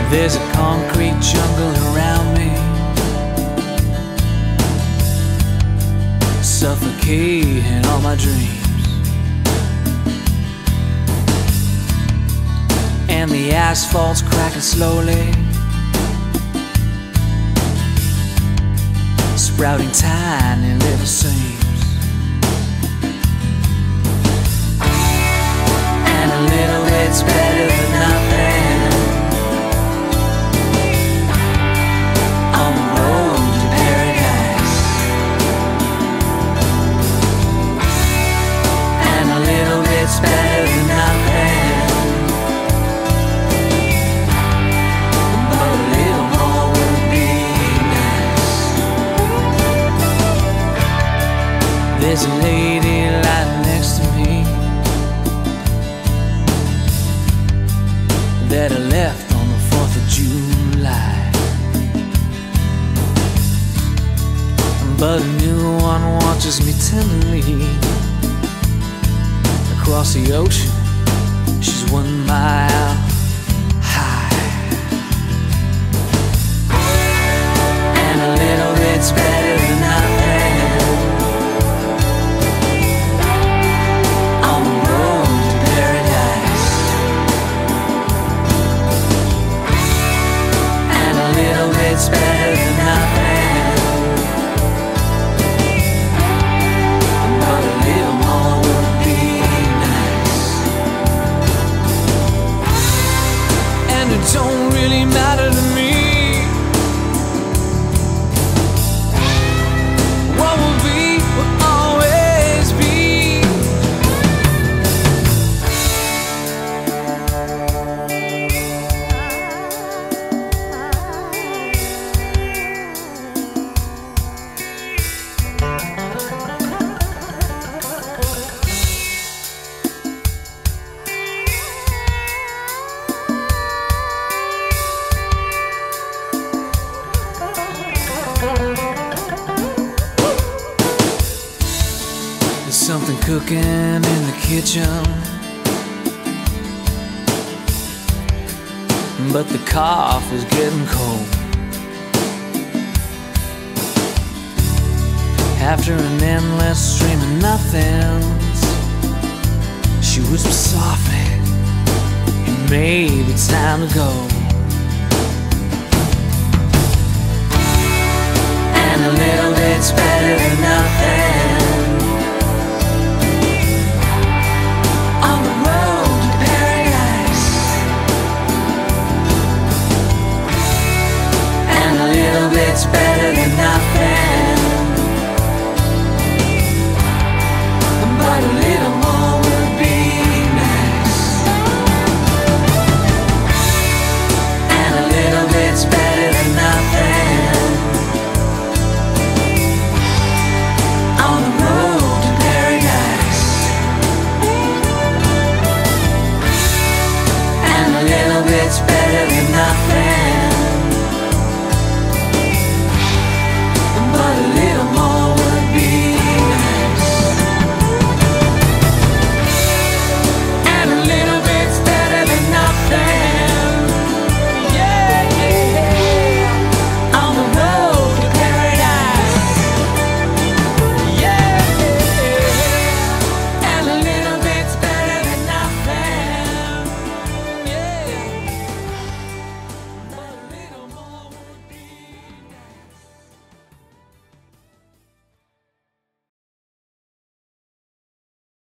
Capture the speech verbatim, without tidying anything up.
There's a concrete jungle around me, suffocating all my dreams. And the asphalt's cracking slowly, sprouting tiny little seams. And a little bit's better than nothing. On the road to paradise. And a little bit's better than nothing. But a little more would be nice. There's a lady lying next to me that I left on the fourth of July. But a new one watches me tenderly across the ocean. She's one mile high. And a little bit's better than nothing. On the road to paradise. And a little bit's better than nothing. But a little more would be nice. And it don't really matter to me what will be, will always be. There's something cooking in the kitchen, but the coffee's getting cold. After an endless stream of nothings, she whispers softly, "It may be time to go." And a little bit's better than nothing.